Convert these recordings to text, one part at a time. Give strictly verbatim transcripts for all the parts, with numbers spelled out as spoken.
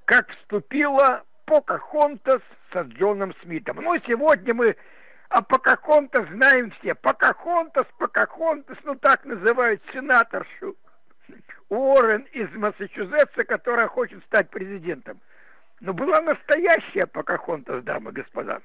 как вступила Покахонтас со Джоном Смитом. Ну, сегодня мы о Покахонтас знаем все. Покахонтас, Покахонтас, ну так называют сенаторшу Уоррен из Массачусетса, которая хочет стать президентом. Но была настоящая Покахонтас, дамы и господа.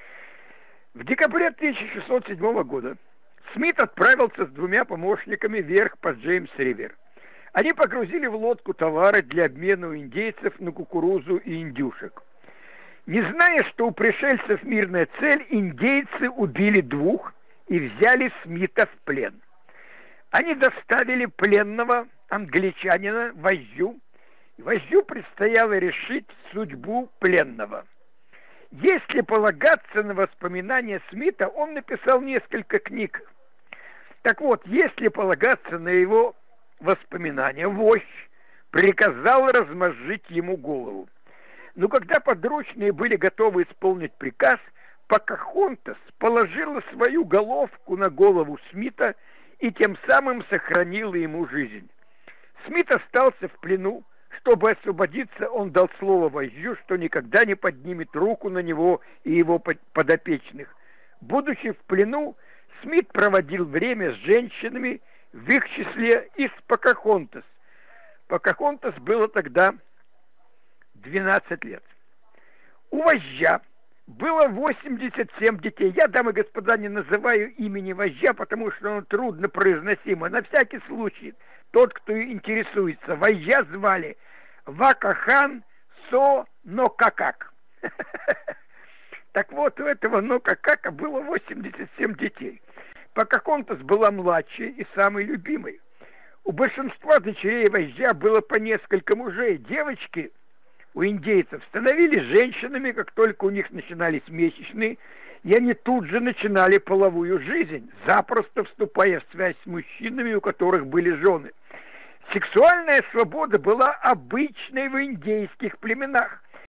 В декабре тысяча шестьсот седьмого года Смит отправился с двумя помощниками вверх по Джеймс-Ривер. Они погрузили в лодку товары для обмена у индейцев на кукурузу и индюшек. Не зная, что у пришельцев мирная цель, индейцы убили двух и взяли Смита в плен. Они доставили пленного англичанина вождю, и вождю предстояло решить судьбу пленного. Если полагаться на воспоминания Смита, он написал несколько книг. Так вот, если полагаться на его воспоминания, вождь приказал размозжить ему голову. Но когда подручные были готовы исполнить приказ, Покахонтас положила свою головку на голову Смита и тем самым сохранила ему жизнь. Смит остался в плену. Чтобы освободиться, он дал слово вождю, что никогда не поднимет руку на него и его подопечных. Будучи в плену, Смит проводил время с женщинами, в их числе и с Покахонтас. Покахонтас было тогда двенадцать лет. У вождя было восемьдесят семь детей. Я, дамы и господа, не называю имени вождя, потому что оно трудно произносимо. На всякий случай, тот, кто интересуется, вождя звали Вакахан Со Нокакак. Так вот, у этого Нокакака было восемьдесят семь детей. Покахонтас была младшей и самой любимой. У большинства дочерей вождя было по несколько мужей. Девочки у индейцев становились женщинами, как только у них начинались месячные, и они тут же начинали половую жизнь, запросто вступая в связь с мужчинами, у которых были жены. Сексуальная свобода была обычной в индейских племенах.